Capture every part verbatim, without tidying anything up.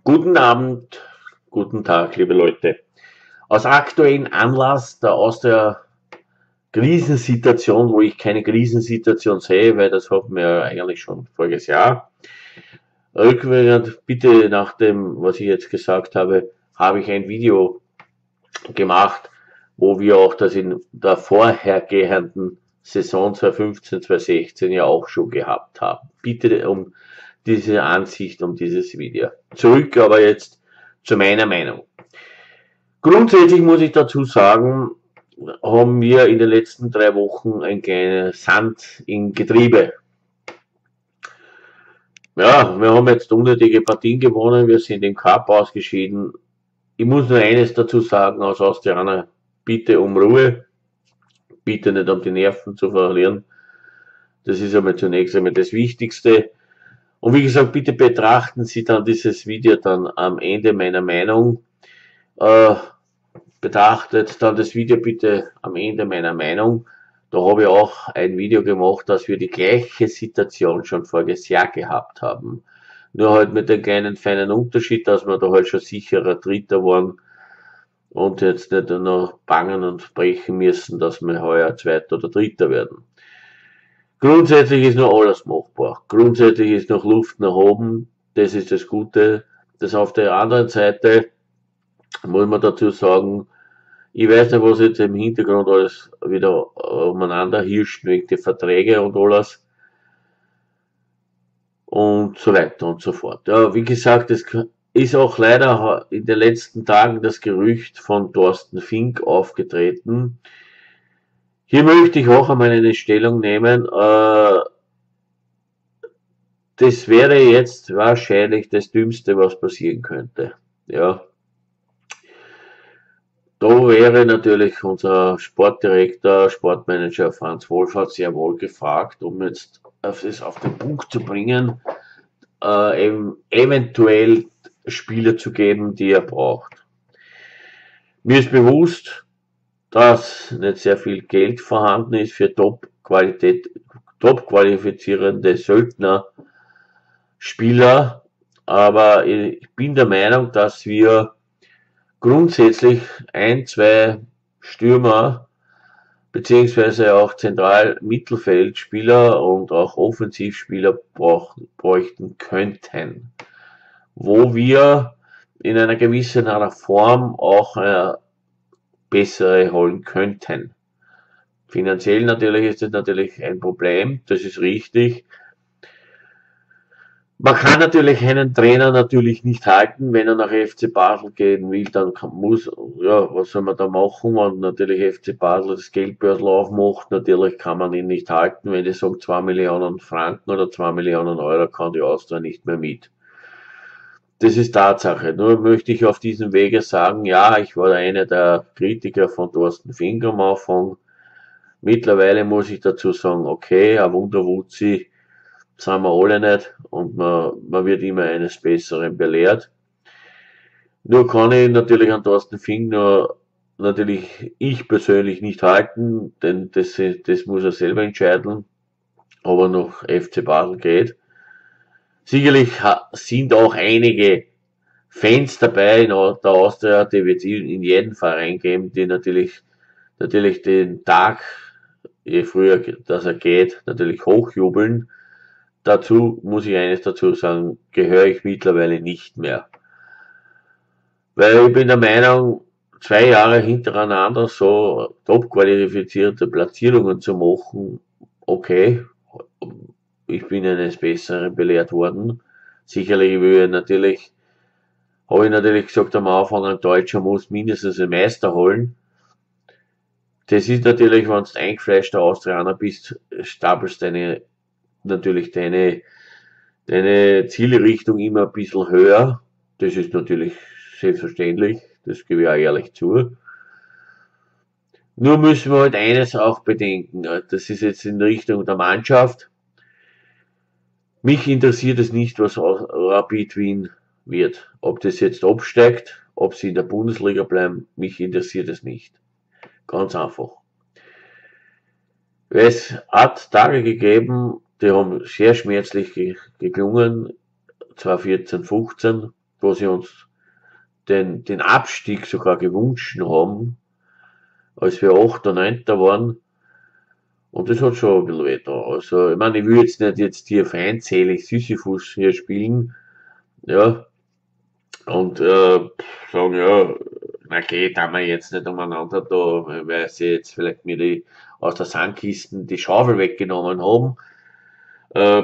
Guten Abend, guten Tag, liebe Leute. Aus aktuellem Anlass der, aus der Krisensituation, wo ich keine Krisensituation sehe, weil das hatten wir ja eigentlich schon voriges Jahr. Rückwirkend, bitte nach dem, was ich jetzt gesagt habe, habe ich ein Video gemacht, wo wir auch das in der vorhergehenden Saison zweitausendfünfzehn, zweitausendsechzehn ja auch schon gehabt haben. Bitte um diese Ansicht, um dieses Video. Zurück aber jetzt zu meiner Meinung. Grundsätzlich muss ich dazu sagen, haben wir in den letzten drei Wochen ein kleines Sand im Getriebe. Ja, wir haben jetzt unnötige Partien gewonnen, wir sind im Cup ausgeschieden. Ich muss nur eines dazu sagen, aus Austrianer, bitte um Ruhe, bitte nicht um die Nerven zu verlieren. Das ist einmal zunächst einmal das Wichtigste. Und wie gesagt, bitte betrachten Sie dann dieses Video dann am Ende meiner Meinung. Äh, betrachtet dann das Video bitte am Ende meiner Meinung. Da habe ich auch ein Video gemacht, dass wir die gleiche Situation schon voriges Jahr gehabt haben. Nur halt mit dem kleinen feinen Unterschied, dass wir da halt schon sicherer Dritter waren und jetzt nicht noch bangen und brechen müssen, dass wir heuer Zweiter oder Dritter werden. Grundsätzlich ist noch alles machbar. Grundsätzlich ist noch Luft nach oben. Das ist das Gute. Das auf der anderen Seite muss man dazu sagen, ich weiß nicht, was jetzt im Hintergrund alles wieder umeinander hirscht, wegen die Verträge und alles. Und so weiter und so fort. Ja, wie gesagt, es ist auch leider in den letzten Tagen das Gerücht von Thorsten Fink aufgetreten. Hier möchte ich auch einmal eine Stellung nehmen. Äh, das wäre jetzt wahrscheinlich das Dümmste, was passieren könnte. Ja. Da wäre natürlich unser Sportdirektor, Sportmanager Franz Wohlfahrt sehr wohl gefragt, um jetzt es auf den Punkt zu bringen, äh, eben eventuell Spieler zu geben, die er braucht. Mir ist bewusst, dass nicht sehr viel Geld vorhanden ist für Top-Qualität, top-qualifizierende Söldner, Spieler, aber ich bin der Meinung, dass wir grundsätzlich ein, zwei Stürmer beziehungsweise auch Zentral-Mittelfeldspieler und auch Offensivspieler bräuchten könnten, wo wir in einer gewissen Form auch äh, bessere holen könnten. Finanziell natürlich ist das natürlich ein Problem, das ist richtig. Man kann natürlich einen Trainer natürlich nicht halten, wenn er nach F C Basel gehen will, dann kann, muss, ja, was soll man da machen, wenn natürlich F C Basel das Geldbörsel aufmacht, natürlich kann man ihn nicht halten, wenn die sagen zwei Millionen Franken oder zwei Millionen Euro kann die Austria nicht mehr mit. Das ist Tatsache. Nur möchte ich auf diesem Wege sagen, ja, ich war einer der Kritiker von Thorsten Fink am Anfang. Mittlerweile muss ich dazu sagen, okay, ein Wunderwutzi sind wir alle nicht und man, man wird immer eines Besseren belehrt. Nur kann ich natürlich an Thorsten Fink nur natürlich ich persönlich nicht halten, denn das, das muss er selber entscheiden, ob er nach F C Basel geht. Sicherlich sind auch einige Fans dabei in der Austria, die wird es in jeden Verein geben, die natürlich, natürlich den Tag, je früher dass er geht, natürlich hochjubeln. Dazu muss ich eines dazu sagen, gehöre ich mittlerweile nicht mehr. Weil ich bin der Meinung, zwei Jahre hintereinander so top qualifizierte Platzierungen zu machen, okay, ich bin eines Besseren belehrt worden. Sicherlich will ich natürlich, habe ich natürlich gesagt am Anfang, ein Deutscher muss mindestens einen Meister holen. Das ist natürlich, wenn du eingefleischter Austrianer bist, stapelst deine, natürlich deine, deine Zielrichtung immer ein bisschen höher. Das ist natürlich selbstverständlich, das gebe ich auch ehrlich zu. Nur müssen wir halt eines auch bedenken, das ist jetzt in Richtung der Mannschaft. Mich interessiert es nicht, was Rapid Wien wird. Ob das jetzt absteigt, ob sie in der Bundesliga bleiben, mich interessiert es nicht. Ganz einfach. Es hat Tage gegeben, die haben sehr schmerzlich geklungen, zweitausendvierzehn, fünfzehn, wo sie uns den, den Abstieg sogar gewünscht haben, als wir achter, neunter waren. Und das hat schon ein bisschen weh da. Also, ich meine, ich will jetzt nicht jetzt hier feindselig Sisyphus hier spielen, ja, und äh, sagen, ja, na geht, haben wir jetzt nicht umeinander da, weil sie jetzt vielleicht mir die aus der Sandkisten die Schaufel weggenommen haben. Äh,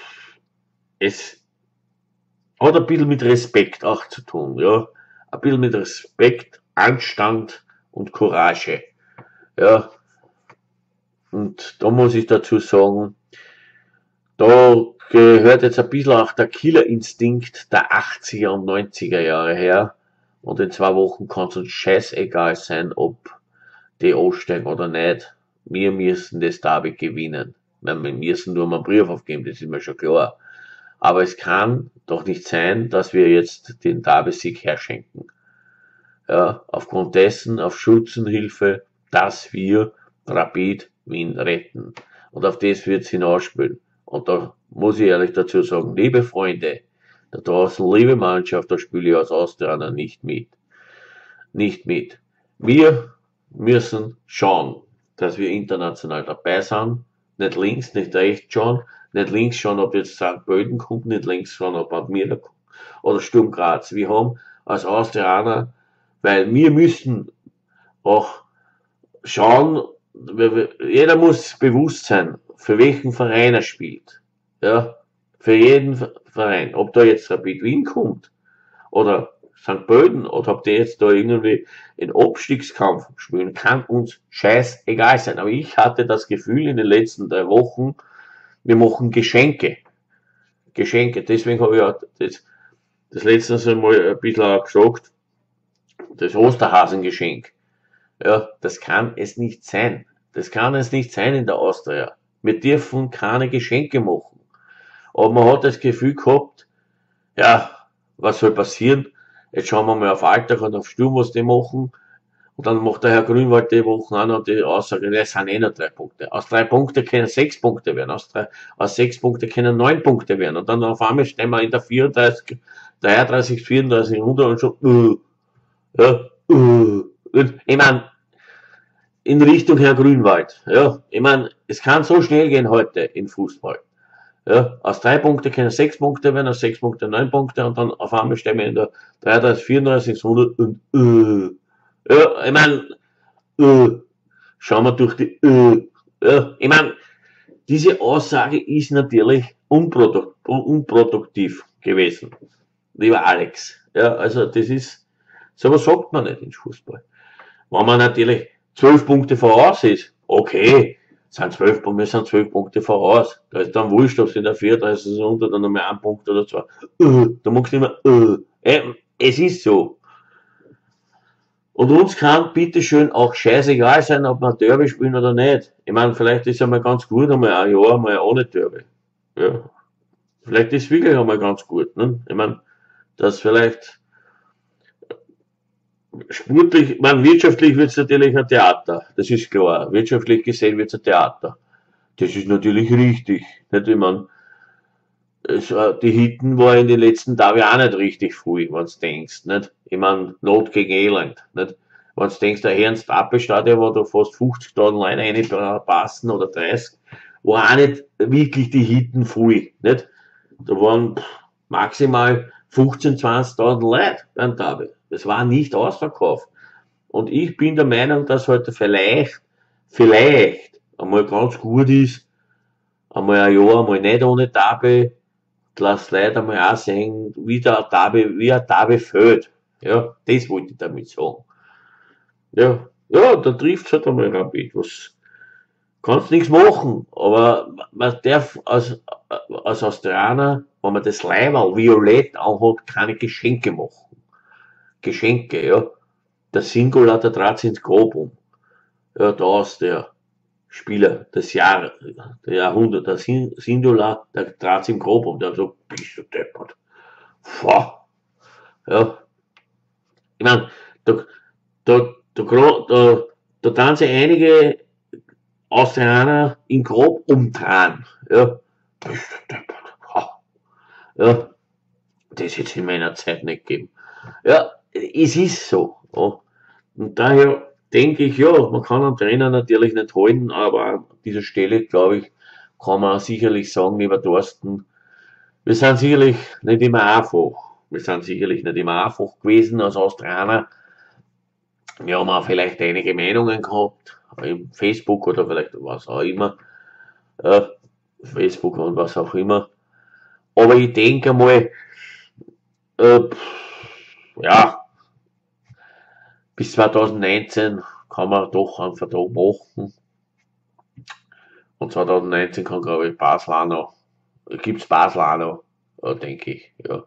es hat ein bisschen mit Respekt auch zu tun, ja. Ein bisschen mit Respekt, Anstand und Courage, ja. Und da muss ich dazu sagen, da gehört jetzt ein bisschen auch der Killerinstinkt der achtziger und neunziger Jahre her. Und in zwei Wochen kann es uns scheißegal sein, ob die aussteigen oder nicht. Wir müssen das Derby gewinnen. Wir müssen nur mal einen Brief aufgeben, das ist mir schon klar. Aber es kann doch nicht sein, dass wir jetzt den Derby-Sieg herschenken. Ja, aufgrund dessen, auf Schützenhilfe, dass wir Rapid Wien retten. Und auf das wird es hinausspielen. Und da muss ich ehrlich dazu sagen, liebe Freunde, da draußen, liebe Mannschaft, da spiele ich als Austrianer nicht mit. Nicht mit. Wir müssen schauen, dass wir international dabei sind. Nicht links, nicht rechts schauen. Nicht links schauen, ob jetzt Sankt Pölten kommt, nicht links schauen, ob Admira kommt. Oder Sturm Graz. Wir haben als Austrianer, weil wir müssen auch schauen, jeder muss bewusst sein, für welchen Verein er spielt. Ja, für jeden Verein. Ob da jetzt Rapid Wien kommt oder Sankt Pölten oder ob die jetzt da irgendwie in Abstiegskampf spielen, kann uns scheißegal sein. Aber ich hatte das Gefühl in den letzten drei Wochen, wir machen Geschenke. Geschenke. Deswegen habe ich auch das, das letztens einmal ein bisschen auch gesagt, das Osterhasengeschenk. Ja, das kann es nicht sein. Das kann es nicht sein in der Austria. Wir dürfen keine Geschenke machen. Aber man hat das Gefühl gehabt, ja, was soll passieren? Jetzt schauen wir mal auf Alltag und auf Sturm, was die machen. Und dann macht der Herr Grünwald die Wochen auch noch die Aussage, das sind eh nur drei Punkte. Aus drei Punkten können sechs Punkte werden, aus, drei, aus sechs Punkten können neun Punkte werden. Und dann auf einmal stehen wir in der vierunddreißig, dreiunddreißig, vierunddreißig, hundert und schon, uh, ja, uh. Ich meine, in Richtung Herr Grünwald. Ja, ich meine, es kann so schnell gehen heute im Fußball. Ja, aus drei Punkten können sechs Punkte werden, aus sechs Punkte neun Punkte und dann auf einmal stehen wir in der dreiunddreißig, vierunddreißig, hundert und uh, ja, ich meine, uh, schauen wir durch die uh, ja, ich meine, diese Aussage ist natürlich unprodukt, unproduktiv gewesen, lieber Alex. Ja, also das ist, sowas sagt man nicht im Fußball. Wenn man natürlich zwölf Punkte voraus ist, okay, sind zwölf, wir sind zwölf Punkte voraus. Da ist dann wurscht, ob es in der vierunddreißig unter dann nochmal ein Punkt oder zwei. Uh, da magst du nicht mehr, uh. äh, es ist so. Und uns kann bitteschön auch scheißegal sein, ob wir Derby spielen oder nicht. Ich meine, vielleicht ist es einmal ganz gut, einmal ein Jahr mal ohne Derby. Ja. Vielleicht ist es wirklich einmal ganz gut, ne? Ich meine, dass vielleicht sportlich, ich meine, wirtschaftlich wird es natürlich ein Theater, das ist klar. Wirtschaftlich gesehen wird es ein Theater. Das ist natürlich richtig. Nicht? Ich meine, es, die Hitten war in den letzten Tagen auch nicht richtig früh, wenn du denkst. Nicht? Ich meine, Not gegen Elend. Nicht? Wenn du denkst, der Ernst-Appel-Stadion, wo da fast fünfzigtausend Leute reinpassen oder dreißig, war auch nicht wirklich die Hitten früh. Nicht? Da waren maximal fünfzehntausend, zwanzigtausend Leute beim Derby. Das war nicht ausverkauft. Und ich bin der Meinung, dass heute vielleicht, vielleicht einmal ganz gut ist, einmal ein Jahr, einmal nicht ohne Derby, lass Leute einmal auch sehen, wie der Derby, wie ein Derby fällt. Ja, das wollte ich damit sagen. Ja, ja, da trifft es halt einmal Rapid. Was, kannst nichts machen, aber man darf als, als Australier, wenn man das Leiberl violett anhat, keine Geschenke machen. Geschenke, ja. Der Singular, der trat ins Grab um. Ja, da ist der Spieler des Jahres, der Jahrhundert, der Singular, der trat im Grab um. Der hat so, bist du deppert. Boah. Ja. Ich meine, da, da, da, da, da tun sich einige Australier im Grab umdrehen. Ja. Bist du deppert. Ja. Das hätte es in meiner Zeit nicht gegeben. Ja, es ist so. Ja. Und daher denke ich, ja, man kann einen Trainer natürlich nicht halten, aber an dieser Stelle, glaube ich, kann man sicherlich sagen, lieber Thorsten, wir sind sicherlich nicht immer einfach. Wir sind sicherlich nicht immer einfach gewesen als Australier. Wir haben auch vielleicht einige Meinungen gehabt, im Facebook oder vielleicht was auch immer, äh, Facebook und was auch immer. Aber ich denke mal, äh, ja, bis zwanzig neunzehn kann man doch einen Vertrag machen. Und zwanzig neunzehn kann, glaube ich, Basel auch noch, gibt's Basel auch noch, ja, denke ich, ja.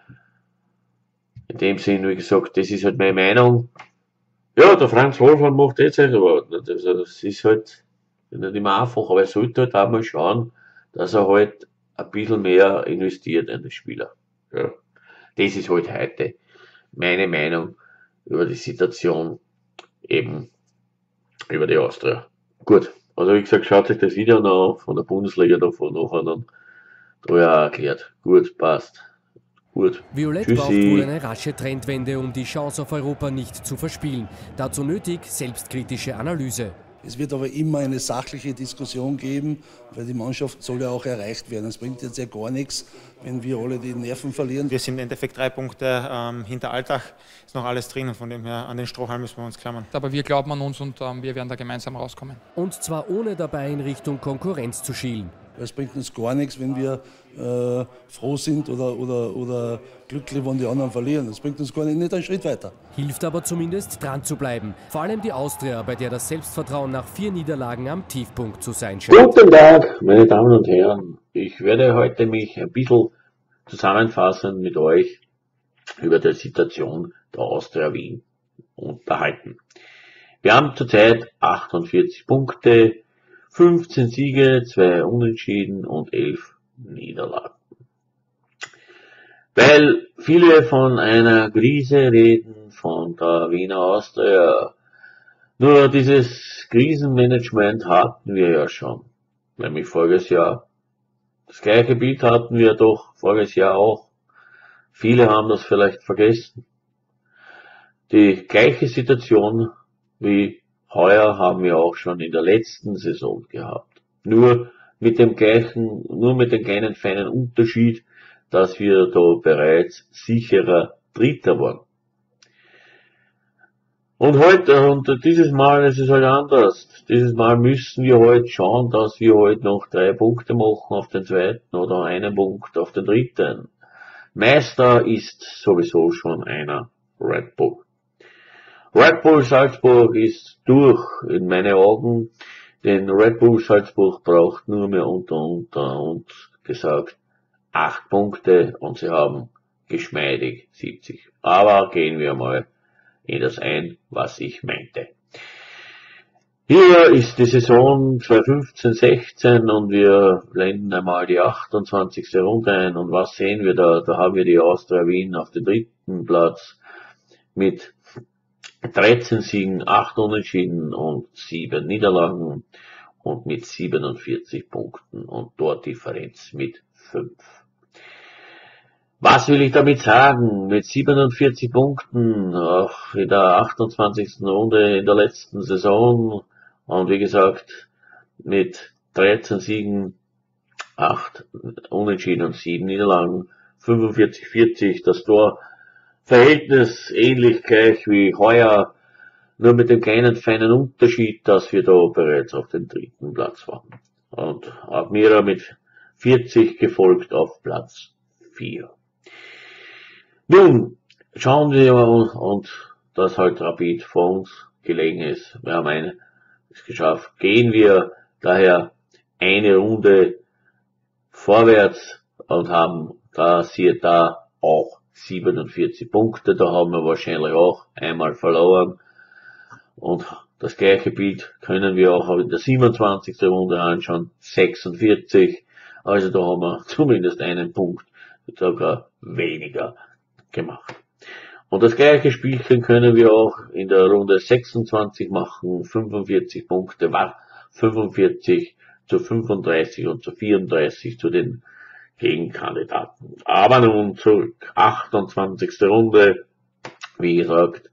In dem Sinn, wie gesagt, das ist halt meine Meinung. Ja, der Franz Wolfram macht jetzt halt, aber also das ist halt nicht immer einfach, aber er sollte halt auch mal schauen, dass er halt ein bisschen mehr investiert in den Spieler. Ja. Das ist halt heute meine Meinung über die Situation eben über die Austria. Gut, also wie gesagt, schaut euch das Video noch an von der Bundesliga davon nachher, dann da ja erklärt. Gut, passt. Gut. Violett Tschüssi. braucht wohl eine rasche Trendwende, um die Chance auf Europa nicht zu verspielen. Dazu nötig selbstkritische Analyse. Es wird aber immer eine sachliche Diskussion geben, weil die Mannschaft soll ja auch erreicht werden. Es bringt jetzt ja gar nichts, wenn wir alle die Nerven verlieren. Wir sind im Endeffekt drei Punkte ähm, hinter Alltag, ist noch alles drin und von dem her an den Strohhalm müssen wir uns klammern. Aber wir glauben an uns und ähm, wir werden da gemeinsam rauskommen. Und zwar ohne dabei in Richtung Konkurrenz zu schielen. Es bringt uns gar nichts, wenn wir äh, froh sind oder, oder, oder glücklich, wenn die anderen verlieren. Das bringt uns gar nicht, nicht einen Schritt weiter. Hilft aber zumindest dran zu bleiben. Vor allem die Austria, bei der das Selbstvertrauen nach vier Niederlagen am Tiefpunkt zu sein scheint. Guten Tag, meine Damen und Herren. Ich werde heute mich ein bisschen zusammenfassen mit euch über die Situation der Austria Wien unterhalten. Wir haben zurzeit achtundvierzig Punkte, fünfzehn Siege, zwei Unentschieden und elf Niederlagen. Weil viele von einer Krise reden, von der Wiener Austria, nur dieses Krisenmanagement hatten wir ja schon, nämlich voriges Jahr. Das gleiche Bild hatten wir doch voriges Jahr auch. Viele haben das vielleicht vergessen. Die gleiche Situation wie heuer haben wir auch schon in der letzten Saison gehabt. Nur mit dem gleichen, nur mit dem kleinen feinen Unterschied, dass wir da bereits sicherer Dritter waren. Und heute, und dieses Mal ist es halt anders. Dieses Mal müssen wir halt schauen, dass wir halt noch drei Punkte machen auf den zweiten oder einen Punkt auf den dritten. Meister ist sowieso schon einer, Red Bull. Red Bull Salzburg ist durch, in meinen Augen, denn Red Bull Salzburg braucht nur mehr unter, unter uns gesagt acht Punkte und sie haben geschmeidig siebzig. Aber gehen wir mal in das ein, was ich meinte. Hier ist die Saison zweitausendfünfzehn sechzehn und wir blenden einmal die achtundzwanzigste Runde ein und was sehen wir da? Da haben wir die Austria Wien auf dem dritten Platz mit dreizehn Siegen, acht Unentschieden und sieben Niederlagen und mit siebenundvierzig Punkten und Tordifferenz mit fünf. Was will ich damit sagen? Mit siebenundvierzig Punkten auch in der achtundzwanzigsten Runde in der letzten Saison und wie gesagt mit dreizehn Siegen, acht Unentschieden und sieben Niederlagen, fünfundvierzig vierzig, das Tor Verhältnis ähnlich gleich wie heuer, nur mit dem kleinen feinen Unterschied, dass wir da bereits auf dem dritten Platz waren. Und Admira mit vierzig gefolgt auf Platz vier. Nun, schauen wir mal, und dass halt Rapid vor uns gelegen ist. Wir haben es geschafft. Gehen wir daher eine Runde vorwärts und haben da, siehe da, auch siebenundvierzig Punkte, da haben wir wahrscheinlich auch einmal verloren und das gleiche Bild können wir auch in der siebenundzwanzigsten Runde anschauen, sechsundvierzig, also da haben wir zumindest einen Punkt sogar weniger gemacht. Und das gleiche Spielchen können wir auch in der Runde sechsundzwanzig machen, fünfundvierzig Punkte, fünfundvierzig zu fünfunddreißig und zu vierunddreißig zu den Gegenkandidaten. Aber nun zurück. achtundzwanzigste Runde, wie gesagt,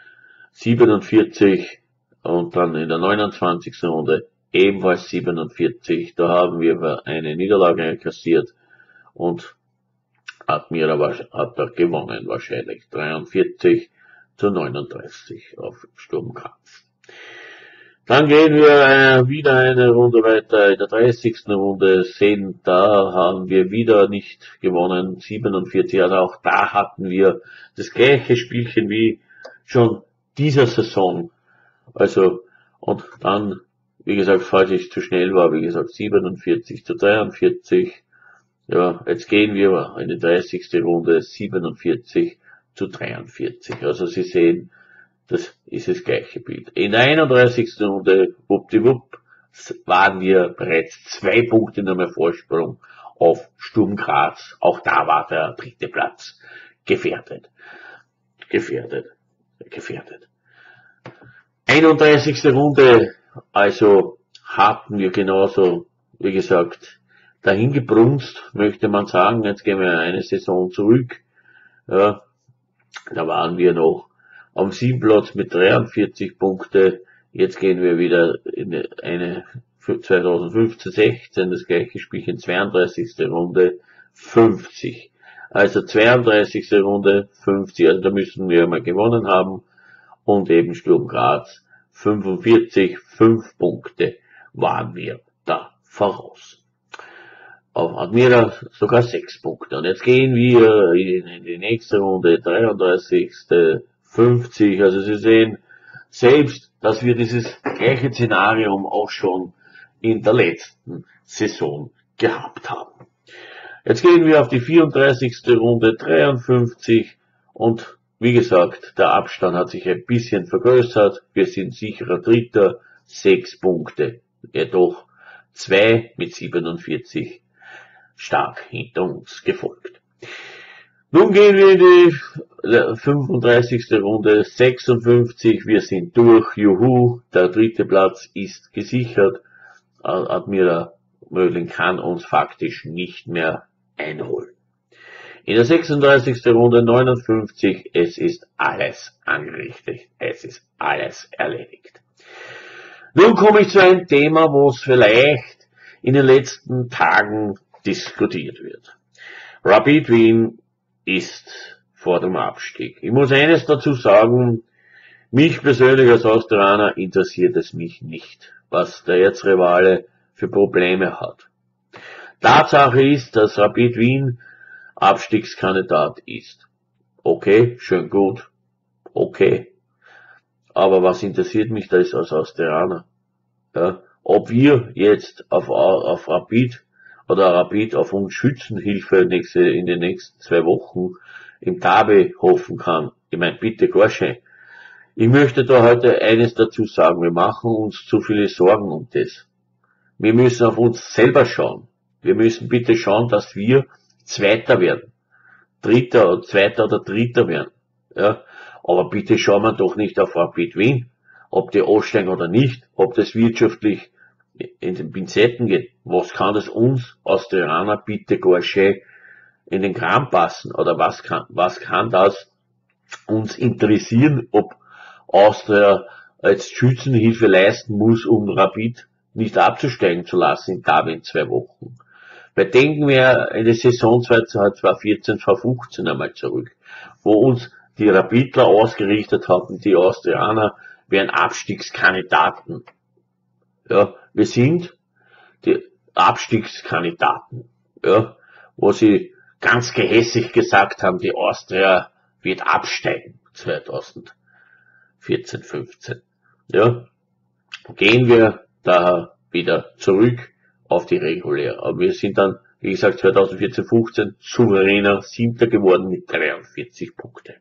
siebenundvierzig und dann in der neunundzwanzigsten Runde ebenfalls siebenundvierzig. Da haben wir eine Niederlage kassiert und Admira hat da gewonnen wahrscheinlich. dreiundvierzig zu neununddreißig auf Sturm Graz. Dann gehen wir äh, wieder eine Runde weiter. In der dreißigsten Runde sehen, da haben wir wieder nicht gewonnen. siebenundvierzig, also auch da hatten wir das gleiche Spielchen wie schon dieser Saison. Also, und dann, wie gesagt, falls ich zu schnell war, wie gesagt, siebenundvierzig zu dreiundvierzig. Ja, jetzt gehen wir in die dreißigste Runde, siebenundvierzig zu dreiundvierzig. Also Sie sehen, das ist das gleiche Bild. In der einunddreißigsten Runde, wuppdiwupp, waren wir bereits zwei Punkte nur mehr Vorsprung auf Sturm Graz. Auch da war der dritte Platz gefährdet. Gefährdet. Gefährdet. einunddreißigste Runde, also hatten wir genauso, wie gesagt, dahin gebrunst, möchte man sagen. Jetzt gehen wir eine Saison zurück. Ja, da waren wir noch am siebten Platz mit dreiundvierzig Punkte. Jetzt gehen wir wieder in eine zweitausendfünfzehn sechzehn, das gleiche Spielchen, zweiunddreißigste Runde, fünfzig. Also zweiunddreißigste Runde, fünfzig, also da müssen wir mal gewonnen haben. Und eben Sturm Graz, fünfundvierzig, fünf Punkte waren wir da voraus. Auf Admira sogar sechs Punkte. Und jetzt gehen wir in die nächste Runde, dreiunddreißigste fünfzig, also Sie sehen selbst, dass wir dieses gleiche Szenarium auch schon in der letzten Saison gehabt haben. Jetzt gehen wir auf die vierunddreißigste Runde, dreiundfünfzig, und wie gesagt, der Abstand hat sich ein bisschen vergrößert, wir sind sicherer Dritter, sechs Punkte, jedoch zwei mit siebenundvierzig stark hinter uns gefolgt. Nun gehen wir in die fünfunddreißigste Runde, sechsundfünfzig, wir sind durch, juhu, der dritte Platz ist gesichert, Admira Mödling kann uns faktisch nicht mehr einholen. In der sechsunddreißigsten Runde, neunundfünfzig, es ist alles angerichtet, es ist alles erledigt. Nun komme ich zu einem Thema, wo es vielleicht in den letzten Tagen diskutiert wird. Rapid Wien ist vor dem Abstieg. Ich muss eines dazu sagen, mich persönlich als Austrianer interessiert es mich nicht, was der Erzrivale für Probleme hat. Tatsache ist, dass Rapid Wien Abstiegskandidat ist. Okay, schön gut, okay. Aber was interessiert mich das als Austrianer? Ja, ob wir jetzt auf, auf Rapid oder Rapid auf uns Schützenhilfe nächste, in den nächsten zwei Wochen im Derby hoffen kann. Ich meine, bitte gar schön. Ich möchte da heute eines dazu sagen. Wir machen uns zu viele Sorgen um das. Wir müssen auf uns selber schauen. Wir müssen bitte schauen, dass wir Zweiter werden. Dritter oder Zweiter oder Dritter werden. Ja. Aber bitte schauen wir doch nicht auf Rapid Wien, ob die aussteigen oder nicht, ob das wirtschaftlich in den Pinzetten geht. Was kann das uns Austrianer bitte gar schön in den Kram passen? Oder was kann, was kann das uns interessieren, ob Austria als Schützenhilfe leisten muss, um Rapid nicht abzusteigen zu lassen in Derby in zwei Wochen? Weil denken wir in die Saison zweitausendvierzehn, zweitausendfünfzehn einmal zurück, wo uns die Rapidler ausgerichtet hatten, die Austrianer wären Abstiegskandidaten. Ja, wir sind die Abstiegskandidaten, ja, wo sie ganz gehässig gesagt haben, die Austria wird absteigen, zweitausendvierzehn, fünfzehn. Ja, gehen wir daher wieder zurück auf die reguläre. Aber wir sind dann, wie gesagt, zweitausendvierzehn, fünfzehn souveräner Siebter geworden mit dreiundvierzig Punkte.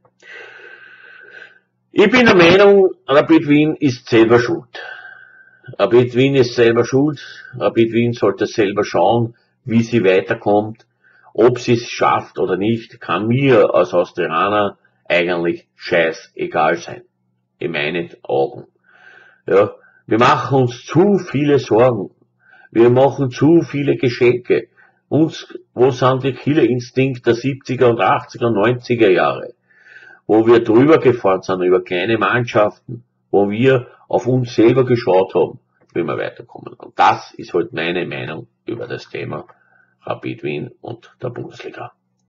Ich bin der Meinung, Rapid Wien ist selber schuld. Rapid Wien ist selber schuld. Rapid Wien sollte selber schauen, wie sie weiterkommt. Ob sie es schafft oder nicht, kann mir als Austrianer eigentlich scheißegal sein. In meinen Augen. Ja, wir machen uns zu viele Sorgen. Wir machen zu viele Geschenke. Uns, wo sind die Killerinstinkt der siebziger und achtziger und neunziger Jahre? Wo wir drüber gefahren sind über kleine Mannschaften, wo wir auf uns selber geschaut haben, wie wir weiterkommen. Und das ist halt meine Meinung über das Thema Rapid Wien und der Bundesliga.